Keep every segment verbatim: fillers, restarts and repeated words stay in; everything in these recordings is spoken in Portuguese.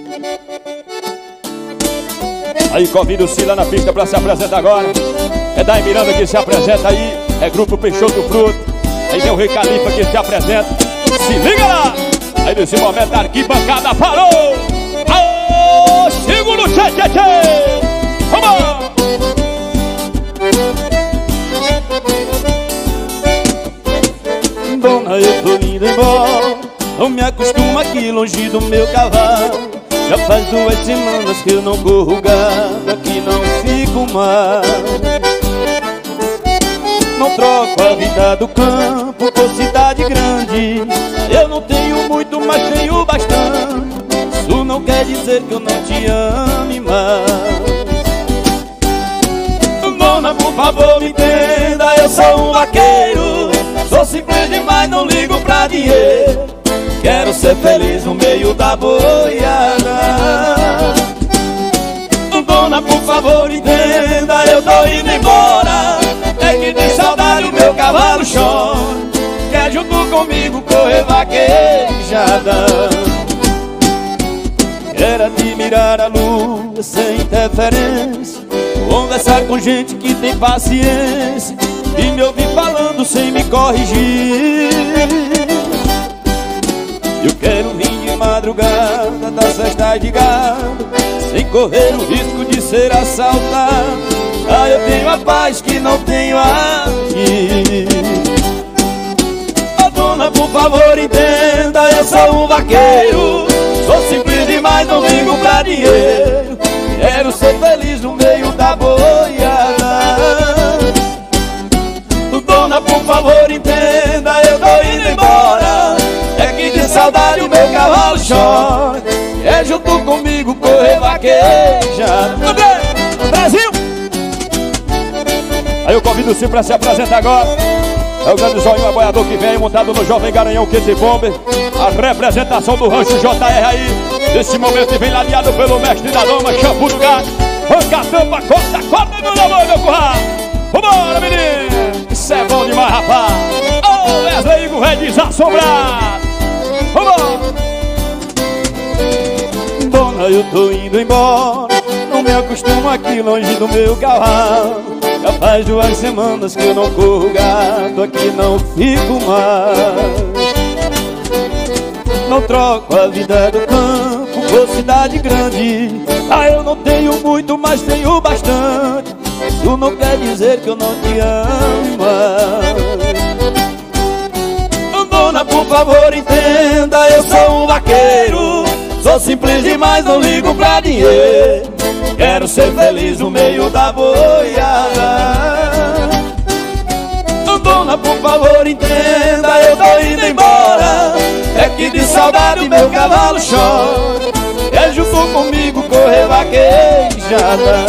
Aí convido o Cila na pista pra se apresentar agora. É Daí Miranda que se apresenta aí. É Grupo Peixoto Fruto. Aí tem o Rei Califa que se apresenta. Se liga lá! Aí nesse momento a arquibancada parou. Aô, segura o tchê tchê tchê. Vamos! Dona, eu tô indo embora. Não me acostumo aqui longe do meu cavalo. Já faz duas semanas que eu não corro gado. Aqui não fico mais. Não troco a vida do campo por cidade grande. Eu não tenho muito, mas tenho bastante. Isso não quer dizer que eu não te ame mais. Dona, por favor, me entenda. Eu sou um vaqueiro. Sou simples demais, não ligo pra dinheiro. Quero ser feliz no meio da boiada. Dona, por favor, entenda. Eu tô indo embora. É que de saudade o meu cavalo chora. Quer junto comigo correr vaquejada. Quero admirar a lua sem interferência. Conversar com gente que tem paciência e me ouvir falando sem me corrigir. Eu quero vir de madrugada das festas de gado, sem correr o risco de ser assaltado. Ah, eu tenho a paz que não tenho aqui. Oh, dona, por favor, entenda. Eu sou um vaqueiro. Sou simples demais, não ligo pra dinheiro. Quero ser feliz no meio da boiada. Dona, por favor, entenda. Eu tô indo embora. É que de saudade o meu cavalo chora. É junto comigo correr vaquejada. Brasil! Aí eu convido o Sim pra se apresentar agora. É o grande Zóio Aboiador que vem aí, montado no Jovem Garanhão Kit Bomber. A representação do rancho J R aí. Nesse momento vem ladeado pelo mestre da doma, Shampoo do Gato. Arranca a tampa, corta, corta, meu amor, meu curral. Vambora, menino! Isso é bom demais, rapaz! Ô, oh, Wesley Igor é desassombrado! Vambora! Dona, eu tô indo embora. Não me acostumo aqui longe do meu cavalo. Já faz duas semanas que eu não corro gado. Aqui não fico mais. Não troco a vida do campo por cidade grande. Ah, eu não tenho muito, mas tenho bastante. Isso não quer dizer que eu não te amo mais. Dona, por favor, entenda. Eu sou um vaqueiro. Sou simples demais, não ligo pra dinheiro. Quero ser feliz no meio da boiada. Dona, por favor, entenda. Eu tô indo embora. É que de saudade meu cavalo chora. É junto comigo correr vaquejada.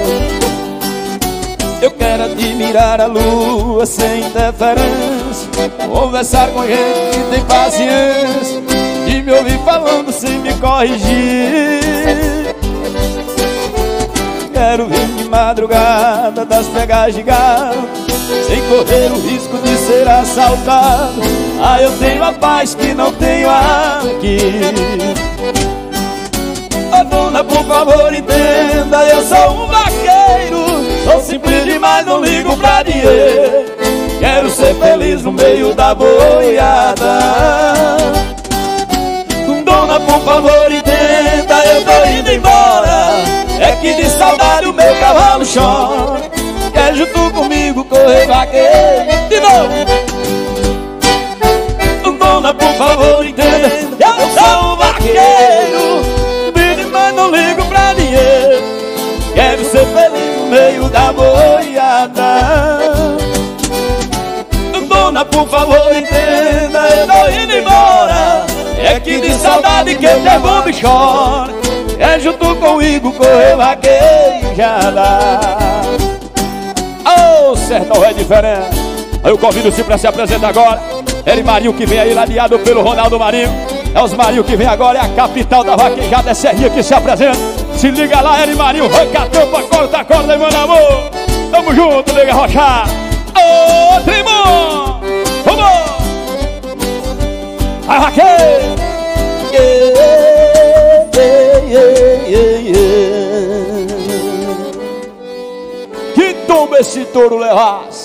Eu quero admirar a lua sem interferência. Conversar com gente que tem paciência e me ouvir falando sem me corrigir. Quero vir de madrugada das pegas de gado, sem correr o risco de ser assaltado. Ah, eu tenho a paz que não tenho aqui. Oh, dona, por favor, entenda. Eu sou um vaqueiro. Sou simples demais, não ligo pra dinheiro. Quero ser feliz no meio da boiada. Dona, por favor, entenda. Eu tô indo embora. É que de saudade o meu cavalo chora. Quer junto comigo correr vaqueiro. De novo. Dona, por favor, entenda. Eu sou um vaqueiro. Mas não ligo pra dinheiro. Quero ser feliz no meio da boiada. Dona, por favor, entenda. Eu tô indo embora. É que de saudade que eu levo me chora. É junto comigo correr vaquejada. Ô, oh, sertão é diferente. Aí eu convido o Sim pra se apresentar agora. Eri Marinho que vem aí ladeado pelo Ronaldo Marinho. É os Marinho que vem agora, é a capital da vaquejada. É Serrinha que se apresenta. Se liga lá, Eri Marinho, arranca a tampa, corta a corda e manda amor. Tamo junto, nega Rocha. Ô, Trimão! Vamos! A vaqueira! Yeah, yeah, yeah. esse touro levasse.